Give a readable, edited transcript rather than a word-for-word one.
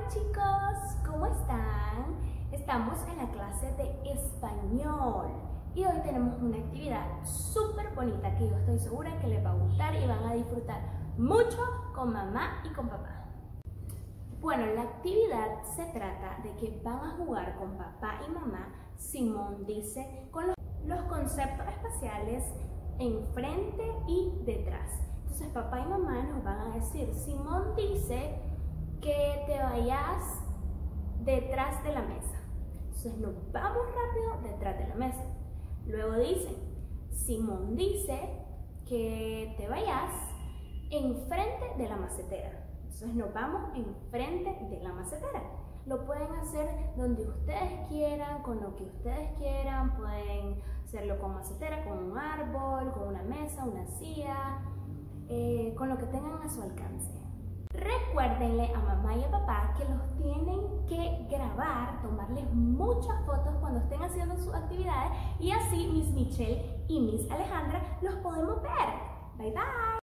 chicos, ¿cómo están? Estamos en la clase de español y hoy tenemos una actividad súper bonita que yo estoy segura que les va a gustar y van a disfrutar mucho con mamá y con papá. Bueno, la actividad se trata de que van a jugar con papá y mamá. Simón dice con los conceptos espaciales enfrente y detrás. Entonces papá y mamá nos van a decir, Simón dice que te vayas detrás de la mesa. Entonces nos vamos rápido detrás de la mesa. Luego dicen, Simón dice que te vayas enfrente de la macetera. Entonces nos vamos enfrente de la macetera. Lo pueden hacer donde ustedes quieran, con lo que ustedes quieran. Pueden hacerlo con macetera, con un árbol, con una mesa, una silla, con lo que tengan a su alcance. Recuérdenle a mamá y a papá que los tienen que grabar, tomarles muchas fotos cuando estén haciendo sus actividades y así Miss Michelle y Miss Alejandra los podemos ver. Bye bye.